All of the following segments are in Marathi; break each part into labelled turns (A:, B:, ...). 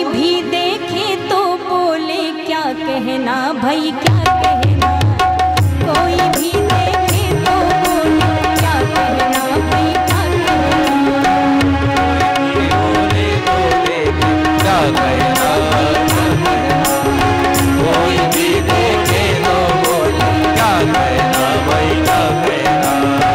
A: भी देखे तो बोले क्या कहना भाई क्या कहना, कोई भी देखे तो बोले क्या कहना भाई क्या कहना,
B: बोले बोले क्या कहना, कोई भी देखे तो बोले क्या कहना भाई क्या कहना।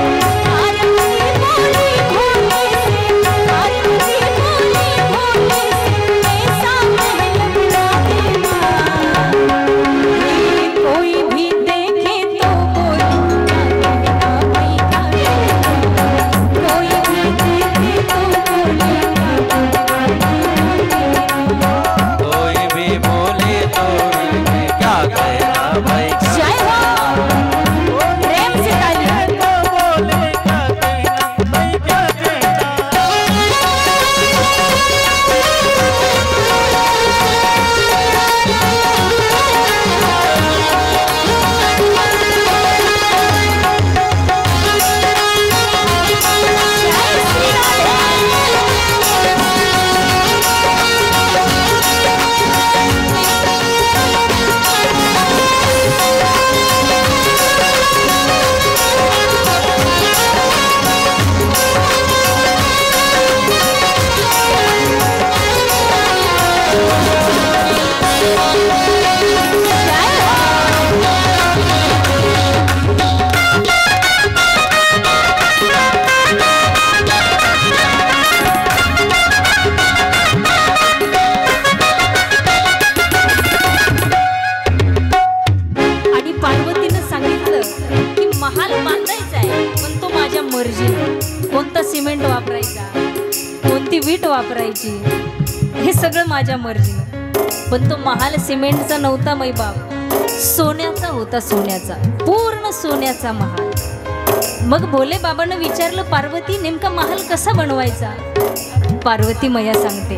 A: कोणता सिमेंट वापरायचा, कोणती वीट वापरायची, हे सगळं माझ्या मर्जीने. पण तो महाल सिमेंटचा नव्हता मै बाप, सोन्याचा होता, सोन्याचा, पूर्ण सोन्याचा महाल. मग भोले बाबांना विचारलं, पार्वती नेमका महाल कसा बनवायचा? पार्वती मैया सांगते,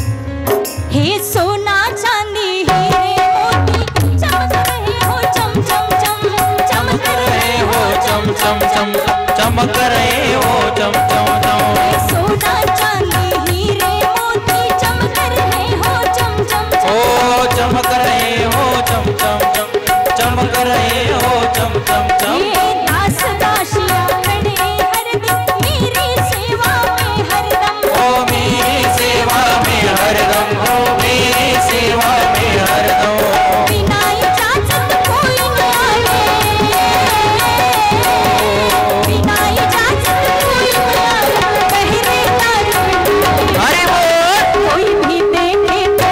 A: हे सोना चांदी हिरे मोती चमक रहे हो चम चम चम, चमक रहे हो चम चम चम,
B: चमक रहे हो चम चम चम,
A: सोना चांदी हीरे मोती चमक रहे हो चम चम चम,
B: ओ चमक रहे हो चम चम चम, चमक रहे हो चम चम चम.
A: ये दास दासियां खड़े हरदम मेरी सेवा में हरदम,
B: ओ मेरी सेवा में हरदम, ओ मेरी सेवा में हरदम.
A: बिना इजाजत कोई न आवे, बिना इजाजत कोई न आवे, पहरेदार
B: अरे वो
A: कोई भी देखे तो,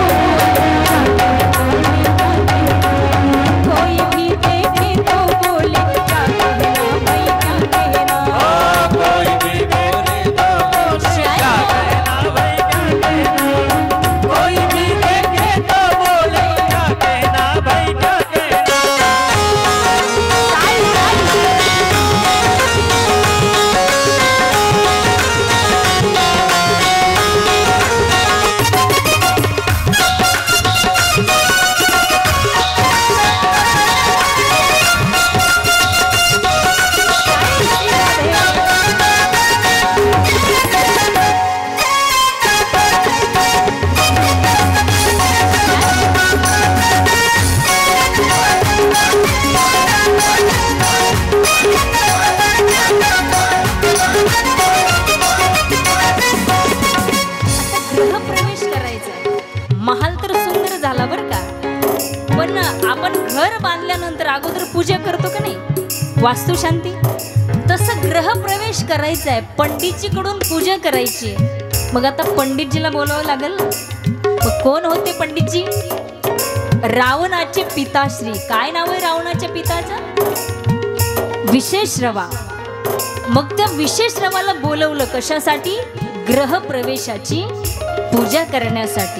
A: कोई भी देखे तो बोले क्या कहना भाई क्या कहना,
B: कोई भी बोले तो क्या कहना भाई क्या कहना, कोई भी देखे तो बोले क्या कहना भाई क्या कहना.
A: गृह प्रवेश करायचा. महाल तर सुंदर झाला बर का, पण आपण घर बांधल्यानंतर अगोदर पूजा करतो का नाही, वास्तुशांती, तसं गृह प्रवेश करायचा आहे. पंडितजीकडून पूजा करायची. मग आता पंडितजीला बोलावं लागेल. मग कोण होते पंडितजी? रावणाचे पिताश्री. काय नाव आहे रावणाच्या पिताचं? विशेषरवा. मग त्या विशेषरवाला बोलवलं कशासाठी? गृह प्रवेशाची पूजा करण्यासाठी.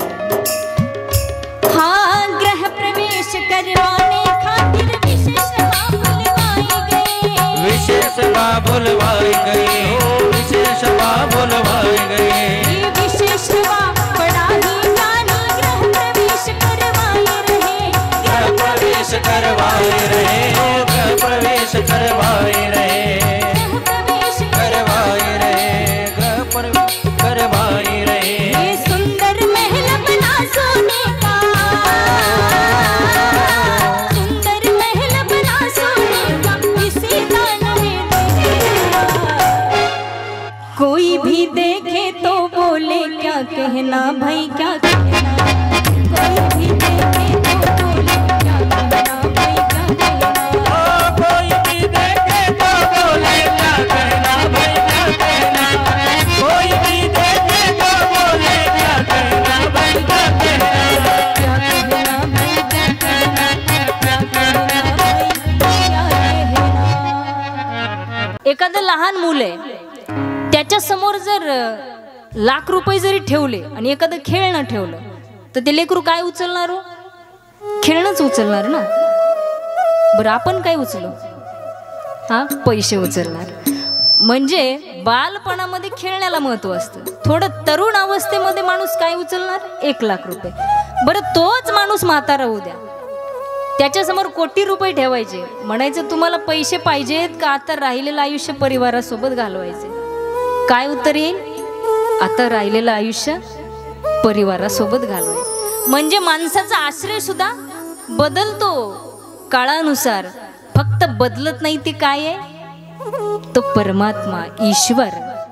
A: हा गृह प्रवेश करवाने खातिर विशेषरवा बुलवाई गए,
B: विशेषरवा बुलवाई गए, हो विशेषरवा बुलवाई गए.
A: विशेषरवा बड़ा ही ज्ञानी गृह प्रवेश करवाए रहे,
B: गृह प्रवेश करवाए रहे, हो गृह प्रवेश करवाए रहे,
A: गृह प्रवेश
B: करवाए रहे, गृह प्रवेश करवाए रहे.
A: ये सुंदर महल बना सो क्या कहना भाई क्या कहना, कोई भी देखे तो बोले क्या कहना भाई क्या कहना।
B: कोई भी देखे तो बोले क्या कहना भाई क्या कहना, कोई भी देखे तो बोले क्या कहना भाई क्या कहना।
A: क्या कहना भाई क्या कहना, क्या कहना भाई क्या कहना। एखादं लहान मूल आहे, त्याच्या समोर जर लाख रुपये जरी ठेवले आणि एखादं खेळणं ठेवलं तर ते लेकरू काय उचलणार हो? खेळणंच उचलणार ना. बरं आपण काय उचलू? हा, पैसे उचलणार. म्हणजे बालपणामध्ये खेळण्याला महत्व असतं. थोडं तरुण अवस्थेमध्ये माणूस काय उचलणार? 1 लाख रुपये. बरं तोच माणूस म्हातारा होऊ द्या, त्याच्यासमोर कोटी रुपये ठेवायचे, म्हणायचं तुम्हाला पैसे पाहिजेत का आता राहिलेलं आयुष्य परिवारासोबत घालवायचे? काय उत्तर येईल? आता राहिलेलं आयुष्य परिवारासोबत घालवायचं. म्हणजे माणसाचा आश्रय सुद्धा बदलतो काळानुसार. फक्त बदलत नाही ते काय आहे? तो परमात्मा, ईश्वर.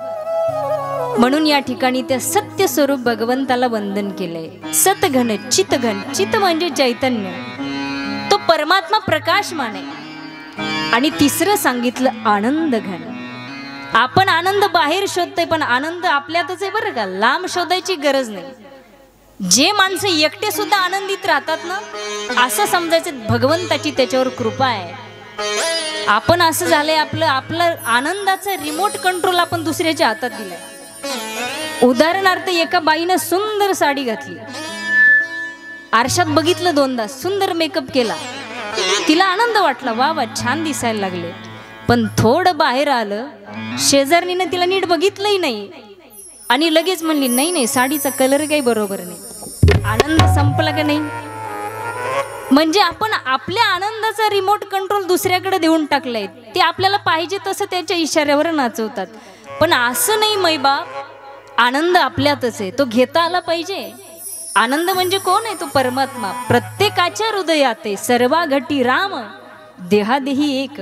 A: म्हणून या ठिकाणी त्या सत्य स्वरूप भगवंताला वंदन केलंय. सतघन चितघन, चित म्हणजे चैतन्य, तो परमात्मा प्रकाशमान आहे. आणि तिसरं सांगितलं आनंद घन. आपण आनंद बाहेर शोधतोय पण आनंद आपल्यातच आहे बरं का, लांब शोधायची गरज नाही. जे माणसं एकटे सुद्धा आनंदित राहतात ना, असं समजायचं भगवंताची त्याच्यावर कृपा आहे. आपण असं झालंय, आपलं आनंदाचा रिमोट कंट्रोल आपण दुसऱ्याच्या हातात दिलाय. उदाहरणार्थ एका बाईनं सुंदर साडी घातली, आरशात बघितलं 2दा, सुंदर मेकअप केला, तिला आनंद वाटला, वा वा छान दिसायला लागले. पण थोडं बाहेर आलं, शेजारणीनं तिला नीट बघितलंही नाही आणि लगेच म्हणली नाही नाही साडीचा कलर काही बरोबर नाही. आनंद संपला का नाही? म्हणजे आपण आपल्या आनंदाचा रिमोट कंट्रोल दुसऱ्याकडे देऊन टाकलाय. ते आपल्याला पाहिजे तसं त्याच्या इशाऱ्यावर नाचवतात. पण असं नाही मैबाप, आनंद आपल्यातच आहे, तो घेता आला पाहिजे. आनंद म्हणजे कोण आहे? तो परमात्मा प्रत्येकाच्या हृदयात आहे. सर्वा घटी राम देहादेही एक.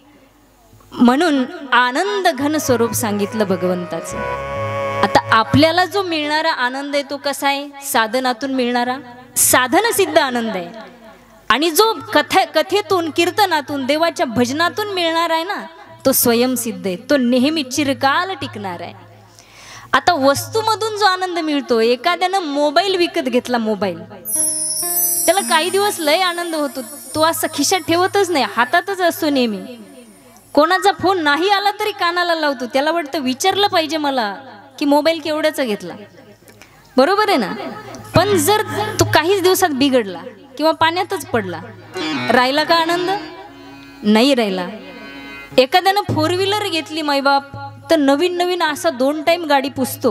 A: म्हणून आनंद घन स्वरूप सांगितलं भगवंताचं. आता आपल्याला जो मिळणारा आनंद आहे तो कसा आहे? साधनातून मिळणारा साधन सिद्ध आनंद आहे. आणि जो कथेतून कीर्तनातून देवाच्या भजनातून मिळणार आहे ना, तो स्वयंसिद्ध आहे, तो नेहमी चिरकाल टिकणार आहे. आता वस्तूमधून जो आनंद मिळतो, एखाद्यानं मोबाईल विकत घेतला, मोबाईल, त्याला काही दिवस लय आनंद होतो, तो असं खिशात ठेवतच नाही, हातातच असतो नेहमी. कोणाचा फोन नाही आला तरी कानाला लावतो, त्याला वाटतं विचारलं पाहिजे मला की मोबाईल केवढ्याचा घेतला. बरोबर आहे ना? पण जर तो काहीच दिवसात बिघडला किंवा पाण्यातच पडला, राहिला का आनंद? नाही राहिला. एखाद्यानं 4 व्हीलर घेतली मायबाप, तर नवीन नवीन असा 2 टाइम गाडी पुसतो.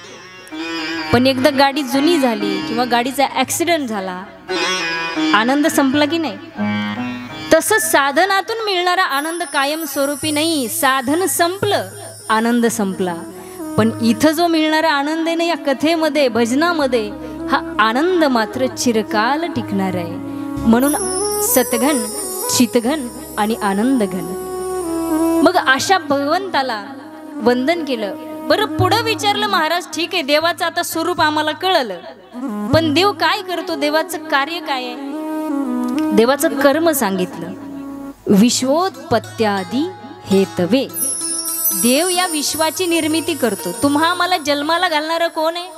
A: पण एकदा गाडी जुनी झाली किंवा गाडीचा ॲक्सिडेंट झाला, आनंद संपला की नाही? तसंच साधनातून मिळणारा आनंद कायम स्वरूपी नाही. साधन संपलं, आनंद संपला. पण इथं जो मिळणारा आनंद आहे ना, या कथेमध्ये भजनामध्ये, हा आनंद मात्र चिरकाल टिकणार आहे. म्हणून सतघन, चितघन आणि आनंदघन. मग अशा भगवंताला वंदन केलं. बरं पुढं विचारलं महाराज, ठीक आहे देवाचं आता स्वरूप आम्हाला कळलं, पण देव काय करतो? देवाचं कार्य काय आहे? देवाचं कर्म सांगितलं. विश्वोत्पत्त्यादी हेतवे. देव या विश्वाची निर्मिती करतो. तुम्हा आम्हाला जन्माला घालणारं कोण आहे?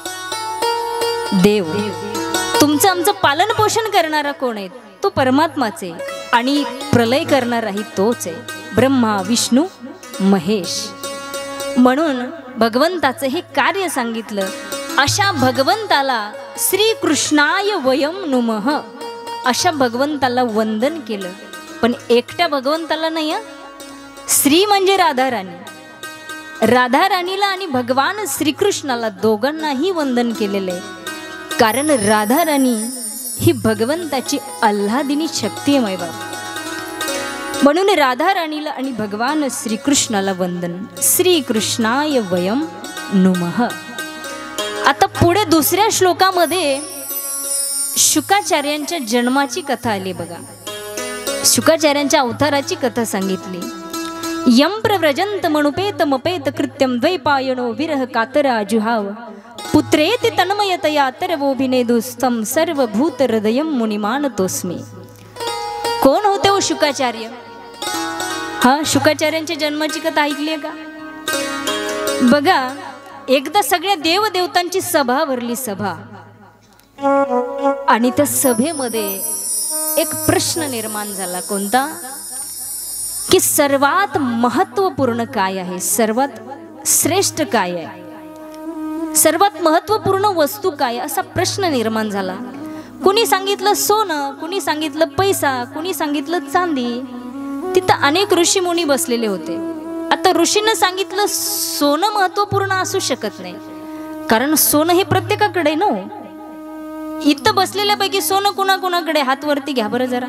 A: देव. तुमचं आमचं पालन पोषण करणारा कोण आहे? तो परमात्माच आहे. आणि प्रलय करणाराही तोच आहे, ब्रह्मा विष्णू महेश. म्हणून भगवंताचं हे कार्य सांगितलं. अशा भगवंताला श्रीकृष्णाय वयम नुमः, अशा भगवंताला वंदन केलं. पण एकट्या भगवंताला नाही, श्री म्हणजे राधाराणी, राधाराणीला आणि भगवान श्रीकृष्णाला दोघांनाही वंदन केलेलं आहे. कारण राधाराणी ही भगवंताची आल्हादिनी शक्ती आहे बाबा. म्हणून राधाराणीला आणि भगवान श्रीकृष्णाला वंदन. श्रीकृष्णाय वयम नुमः. आता पुढे दुसऱ्या श्लोकामध्ये शुकाचार्यांच्या जन्माची कथा आली बघा. शुकाचार्यांच्या अवताराची कथा सांगितली. यम प्रव्रजंत मनुपेत मपेत कृत्यम द्वैपायनो विरह कातरा जुहाव पुत्रेति तन्मयतया तरवोभिनेदुस्तम सर्वभूत हृदयम मुनिमानतोस्मी. कोण होते हो शुकाचार्य? हा, शुकाचार्यांच्या जन्माची कथा ऐकली आहे का? बघा, एकदा सगळ्या देवदेवतांची सभा भरली, सभा. आणि त्या सभेमध्ये एक प्रश्न निर्माण झाला. कोणता? की सर्वात महत्वपूर्ण काय आहे, सर्वात श्रेष्ठ काय आहे, सर्वात महत्वपूर्ण वस्तू काय, असा प्रश्न निर्माण झाला. कुणी सांगितलं सोनं, कुणी सांगितलं पैसा, कुणी सांगितलं चांदी. तिथं अनेक ऋषीमुनी बसलेले होते. आता ऋषीनं सांगितलं सोनं महत्वपूर्ण असू शकत नाही, कारण सोनं हे प्रत्येकाकडे नो. इथं बसलेल्यापैकी सोनं कोणाकोणाकडे? हात वरती घ्या बरं जरा.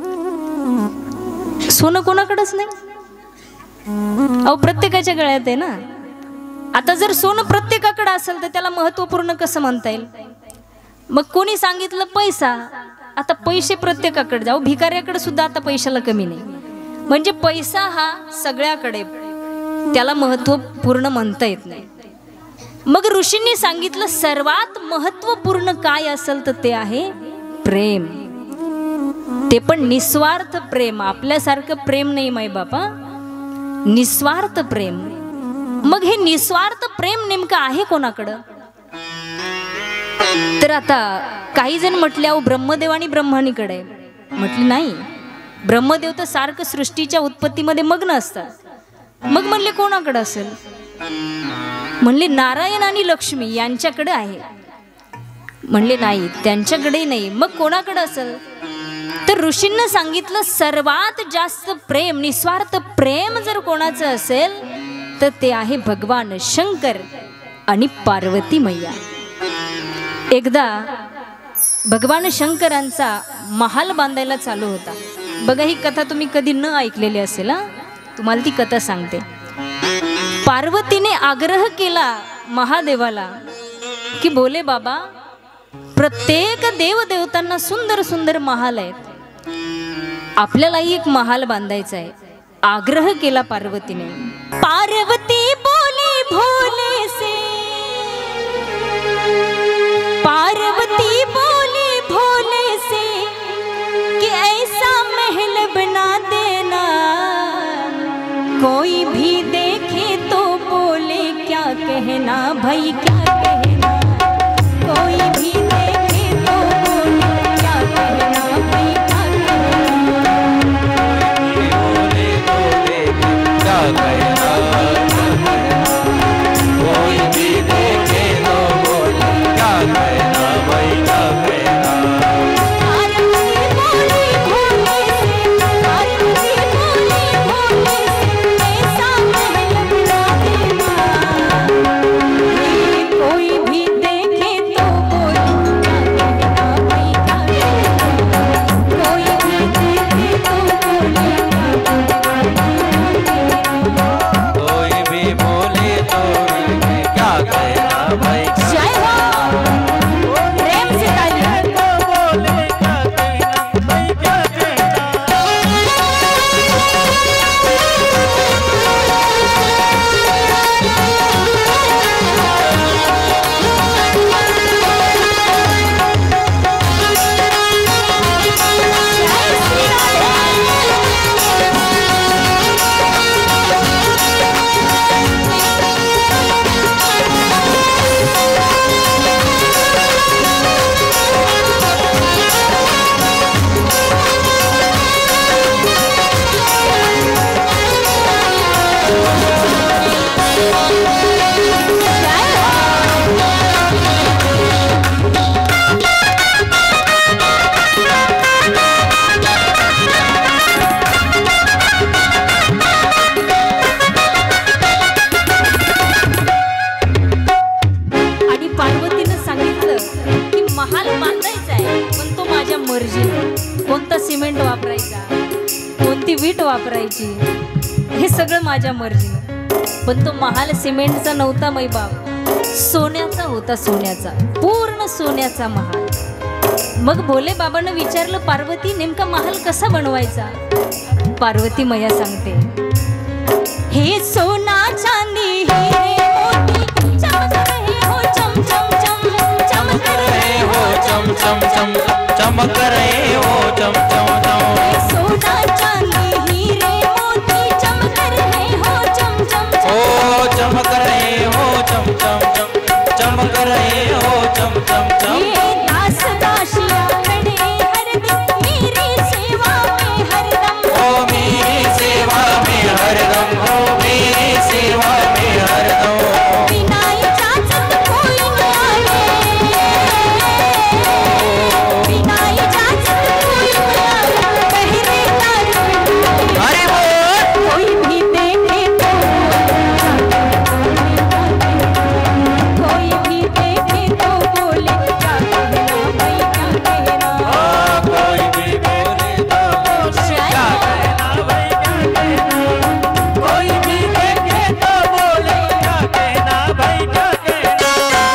A: सोनं कोणाकडेच नाही. अहो, प्रत्येकाच्या गळ्यात आहे ना. आता जर सोनं प्रत्येकाकडे असेल तर त्याला महत्वपूर्ण कसं म्हणता येईल? मग कोणी सांगितलं पैसा. आता पैसे प्रत्येकाकडे, जाऊ भिकाऱ्याकडे सुद्धा आता पैशाला कमी नाही. म्हणजे पैसा हा सगळ्याकडे, त्याला महत्वपूर्ण म्हणता येत नाही. मग ऋषींनी सांगितलं सर्वात महत्वपूर्ण काय असेल तर ते आहे प्रेम. ते पण निस्वार्थ प्रेम. आपल्यासारखं प्रेम नाही माय बापा, निस्वार्थ प्रेम. मग हे निस्वार्थ प्रेम नेमकं आहे कोणाकडं? तर आता काही जण म्हटले अहो ब्रह्मदेव आणि ब्रह्मणीकडे. म्हटले नाही, ब्रह्मदेव तर सारखं सृष्टीच्या उत्पत्तीमध्ये मग्न असतात. मग म्हणले कोणाकडे असेल? म्हणले नारायण आणि लक्ष्मी यांच्याकडे आहे. म्हणले नाही, त्यांच्याकडे नाही. मग कोणाकडे असेल? तर ऋषींना सांगितलं सर्वात जास्त प्रेम, निस्वार्थ प्रेम जर कोणाचं असेल तर ते आहे भगवान शंकर आणि पार्वती मैया. एकदा भगवान शंकरांचा महाल बांधायला चालू होता. बघा, ही कथा तुम्ही कधी न ऐकलेली असेल. तुम्हाला ती कथा सांगते. पार्वतीने आग्रह केला महादेवाला की बोले बाबा, प्रत्येक देवदेवतांना सुंदर सुंदर महाल आहेत, आपल्यालाही एक महाल बांधायचा आहे. आग्रह केला पार्वतीने. पार्वती बोली भोले से, पार्वती बोली भोले से कि ऐसा महल बना देना, कोई भी देखे तो बोले क्या कहना भाई क्या कहना, कोई भी देखे तो बोले क्या कहना भाई क्या कहना,
B: बोले बोले क्या कहना, कोई भी देखे तो बोले क्या कहना भाई क्या कहना.
A: कोणता सिमेंट वापरायचा, कोणती वीट वापरायची, हे सगळं माझ्या मर्जीने. पण तो महाल सिमेंटचा नव्हता मै बाप, सोन्याचा होता, सोन्याचा, पूर्ण सोन्याचा महाल. मग भोले बाबांना विचारलं पार्वती नेमका महाल कसा बनवायचा? पार्वती मैया सांगते, हे सोना चांदी हिरे मोती चमक रहे हो चमक चम चम चम चमक रहे हो
B: चम चम चम चमक रहे हो चम चम चम
A: सोना चांदी हीरे मोती चमक रहे हो चम चम
B: ओ चमक रहे हो चम चम चम चमक रहे हो चम चम चम
A: ये दास दासियां खड़े हर दिन मेरी सेवा में हरदम
B: ओ मेरी सेवा में हरदम हो मेरी सेवा में हरदम
A: बिना इजाजत कोई न आए बिना इजाजत कोई न आए पहरेदार
B: अरे बोल
A: कोई भी देखे तो कोई भी देखे तो बोले क्या कहना भाई क्या कहना
B: कोई भी बोले तो क्या कहना भाई क्या कहना कोई भी देखे तो बोले क्या कहना भाई क्या कहना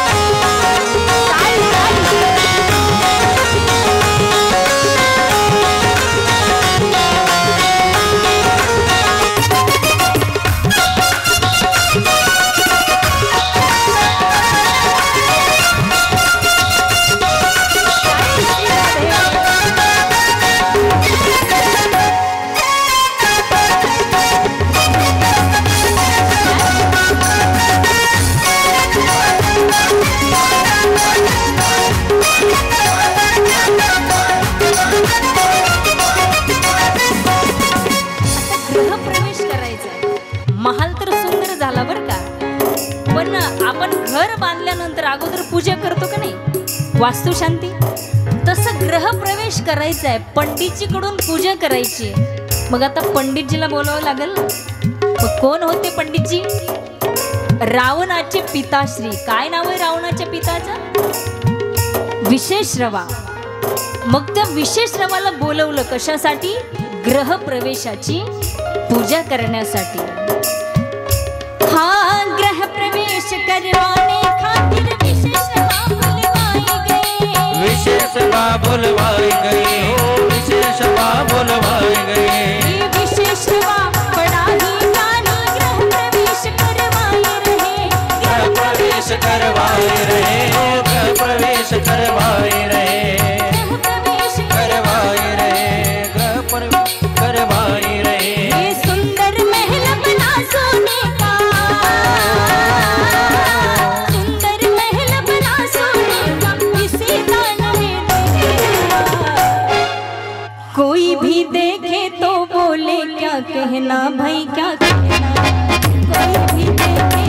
A: गृह प्रवेश करायचा महाल तर सुंदर झाला बर का पण आपण घर बांधल्यानंतर अगोदर पूजा करतो का नाही वास्तुशांती तसं ग्रह प्रवेश करायचा आहे पंडितजीकडून पूजा करायची मग आता पंडितजीला बोलावं लागेल मग कोण होते पंडितजी रावणाचे पिताश्री काय नाव आहे रावणाच्या पिताचं विशेषरवा मग त्या विशेषरवाला बोलवलं कशासाठी ग्रह प्रवेशाची पूजा करण्यासाठी हा ग्रह प्रवेश करवाने खातिर विशेषरवा बुलवाए गए
B: विशेषवा बुलवाए गए हो विशेषवा बुलवाए गए
A: ये विशेषरवा बड़ा ही ज्ञानी ग्रह प्रवेश करवाए रहे
B: ग्रह प्रवेश करवाए रहे हो ग्रह प्रवेश करवाए रहे
A: ग्रह प्रवेश
B: करवाए रहे ग्रह प्रवेश करवाए रहे
A: ये सुंदर महल बना सोने का सुंदर महल बना सोने का इसे दान में देना कोई भी देखे तो बोले क्या कहना भाई क्या कहना कोई भी देखे